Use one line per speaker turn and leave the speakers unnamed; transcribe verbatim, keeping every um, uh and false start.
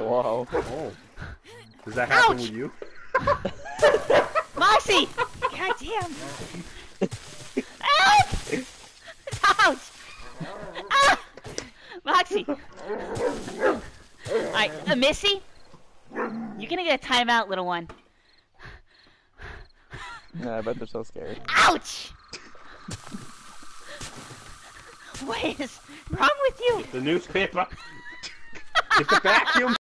Wow.
Oh. Does that happen
Ouch!
with you?
Moxie! God damn! Help! Ouch! Ah! Moxie! Alright, uh, Missy? You're gonna get a timeout, little one.
Yeah, I bet they're so scared.
Ouch! What is wrong with you?
The newspaper. Get the vacuum.